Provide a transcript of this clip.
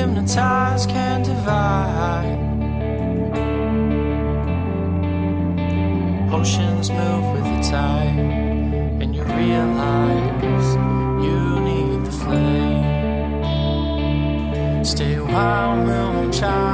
hypnotized, can't divide. Oceans move with the tide, and you realize you need the flame. Stay while moonshine